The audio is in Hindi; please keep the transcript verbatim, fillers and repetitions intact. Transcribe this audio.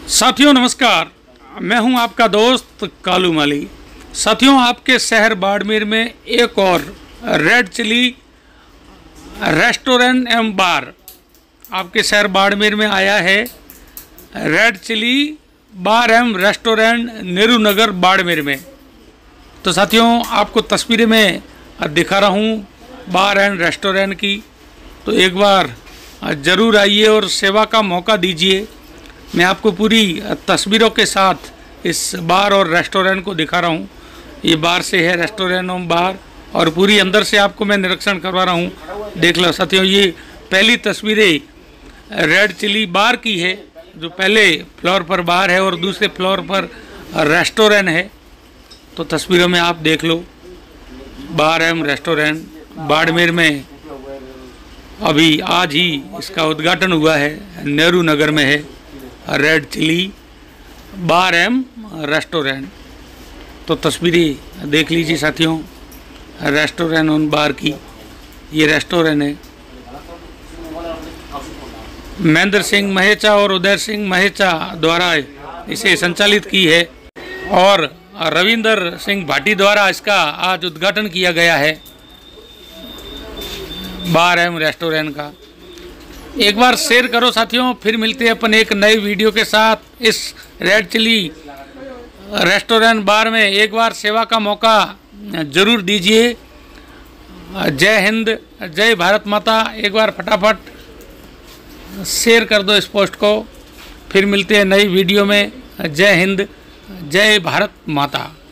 साथियों नमस्कार, मैं हूं आपका दोस्त कालू माली। साथियों, आपके शहर बाड़मेर में एक और रेड चिली रेस्टोरेंट एवं बार आपके शहर बाड़मेर में आया है। रेड चिली बार एवं रेस्टोरेंट नेहरू नगर बाड़मेर में। तो साथियों, आपको तस्वीरें में दिखा रहा हूं बार एंड रेस्टोरेंट की। तो एक बार ज़रूर आइए और सेवा का मौका दीजिए। मैं आपको पूरी तस्वीरों के साथ इस बार और रेस्टोरेंट को दिखा रहा हूँ। ये बार से है रेस्टोरेंट और बार, और पूरी अंदर से आपको मैं निरीक्षण करवा रहा हूँ। देख लो साथियों, ये पहली तस्वीरें रेड चिली बार की है, जो पहले फ्लोर पर बार है और दूसरे फ्लोर पर रेस्टोरेंट है। तो तस्वीरों में आप देख लो, बार एवं रेस्टोरेंट बाड़मेर में अभी आज ही इसका उद्घाटन हुआ है। नेहरू नगर में है red chilli bar M restaurant. तो तस्वीरें देख लीजिए साथियों, रेस्टोरेंट और बार की। ये रेस्टोरेंट है। महेंद्र सिंह महेचा और उदय सिंह महेचा द्वारा इसे संचालित की है, और रविंदर सिंह भाटी द्वारा इसका आज उद्घाटन किया गया है बार एम रेस्टोरेंट का। एक बार शेयर करो साथियों। फिर मिलते हैं अपन एक नई वीडियो के साथ। इस रेड चिली रेस्टोरेंट बार में एक बार सेवा का मौका ज़रूर दीजिए। जय हिंद, जय भारत माता। एक बार फटाफट शेयर कर दो इस पोस्ट को। फिर मिलते हैं नई वीडियो में। जय हिंद, जय भारत माता।